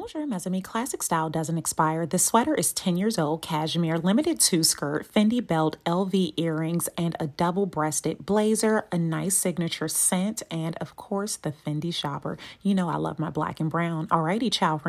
Bonjour, Mesame classic style doesn't expire. This sweater is 10 years old, cashmere, limited 2 skirt, Fendi belt, LV earrings, and a double-breasted blazer, a nice signature scent, and of course the Fendi shopper. You know I love my black and brown. Alrighty, ciao.